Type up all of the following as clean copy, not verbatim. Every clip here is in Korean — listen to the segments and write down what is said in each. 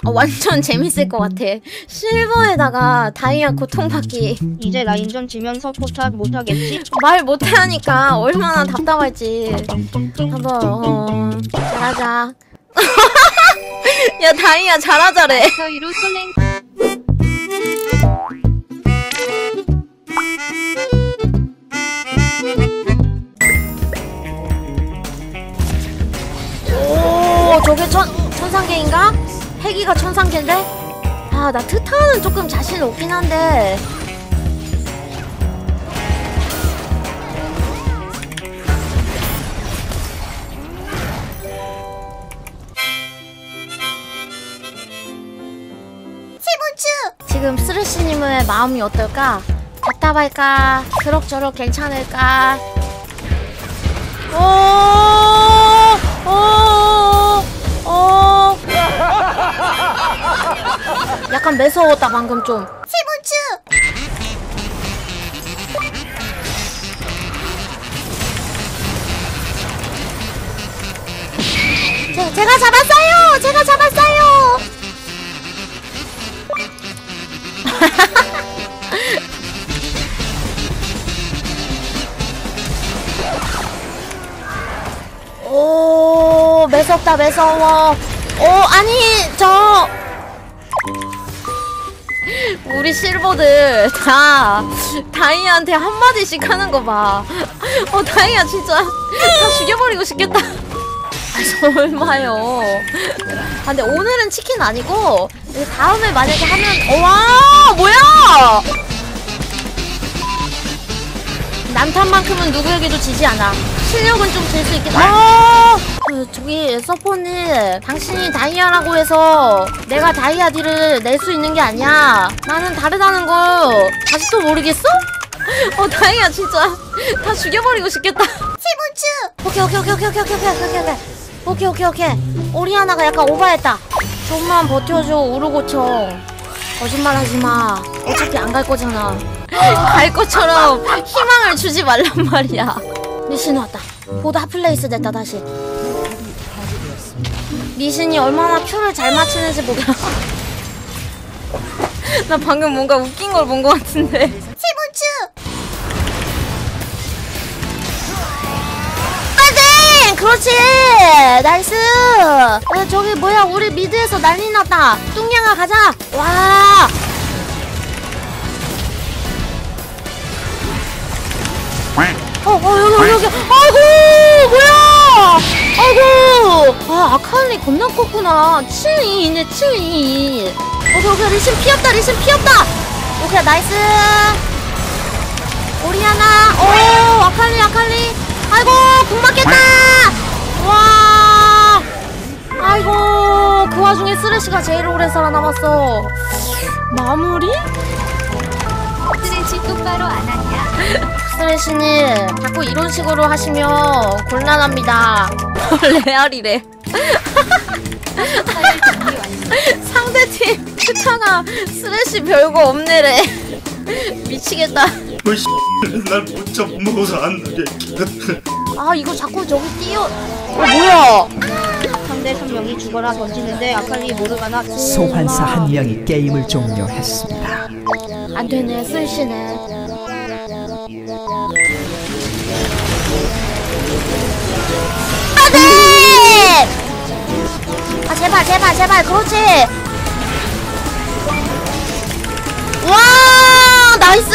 완전 재밌을 것 같아. 실버에다가 다이아 고통받기. 이제 라인전 지면서 포탑 못하겠지? 말 못하니까 얼마나 답답할지. 한번 잘하자. 야 다이아 잘하자래. 저희로 솔랭. 오 저게 천상계인가? 해기가 천상계인데? 아 나 트타는 조금 자신 없긴 한데. 지금 쓰레쉬님의 마음이 어떨까? 답답할까? 그럭저럭 괜찮을까? 약간 매서웠다 방금 좀. 제가 잡았어요! 제가 잡았어요! 오 매섭다 매서워. 오 아니 저 우리 실버들 다 다이아한테 한마디씩 하는 거 봐. 다이아 진짜 다 죽여버리고 싶겠다. 설마요. 근데 오늘은 치킨 아니고 다음에 만약에 하면 와 뭐야? 남탄만큼은 누구에게도 지지 않아. 실력은 좀 질 수 있겠다. 저기 서포님 당신이 다이아라고 해서 내가 다이아 딜을 낼 수 있는 게 아니야. 나는 다르다는 거 아직도 모르겠어? 다이아 진짜 다 죽여버리고 싶겠다. 오케이. 오리아나가 약간 오바했다. 좀만 버텨줘 우르고청. 거짓말하지마. 어차피 안 갈 거잖아. 갈 것처럼 희망을 주지 말란 말이야. 리신 왔다. 보드 핫플레이스 됐다 다시. 리신이 얼마나 큐를 잘 맞히는지 보자. 나 방금 뭔가 웃긴 걸 본 것 같은데. 그렇지 나이스. 저기 뭐야 우리 미드에서 난리 났다. 뚱냥아 가자. 와 여기 아이고 뭐야. 아이고 아칼리 겁나 컸구나. 7-2이네 7-2. 오케이 리신 피었다. 오케이 나이스. 오리아나 아칼리 아이고 궁 맞겠다. 와 아이고 그 와중에 쓰레쉬가 제일 오래 살아남았어. 마무리? 쓰레쉬 똑바로 안 하냐? 쓰레쉬님 자꾸 이런 식으로 하시면 곤란합니다. 레알이래. 상대팀 스타가 쓰레쉬 별거 없네래. 미치겠다. 날 진짜 못 먹어서 안 나게. 이거 자꾸 저기 뛰어. 뭐야? 상대 3명이 죽어라 던지는데 아칼리 모르가나. 소환사 1명이 게임을 종료했습니다. 안 되네 쓰레쉬네. 안돼! 제발 그렇지. 와 나이스.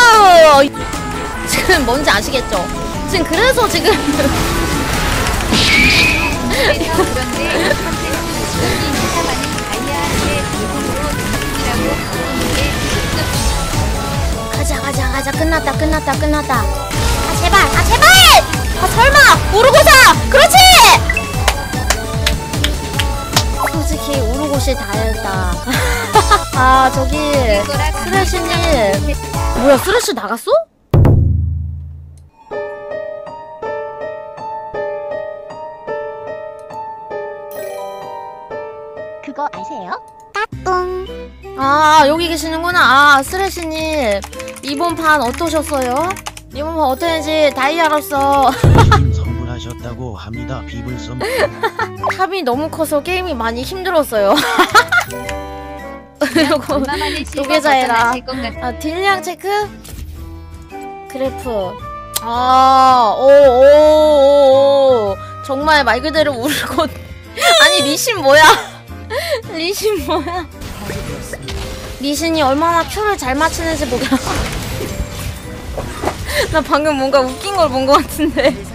지금 뭔지 아시겠죠? 지금 그래서 지금 가자 끝났다. 제발 설마 우르고사. 그렇지. 솔직히 우르고시 다 했다. 저기 쓰레쉬님 뭐야 쓰레쉬 나갔어? 그거 아세요? 여기 계시는구나. 쓰레쉬님 이번 판 어떠셨어요? 이번 판 어땠는지 다이아로서 선물하셨다고 합니다. 비블섬 탑이 너무 커서 게임이 많이 힘들었어요. 요거 얼마만에 노계자 해라. 것 같아. 아, 딜량 체크? 그래프. 아, 오. 정말 말 그대로 울고. 아니, 리신 뭐야? 리신 뭐야? 리신이 얼마나 큐를 잘 맞추는지 보자. 나 방금 뭔가 웃긴 걸 본 것 같은데.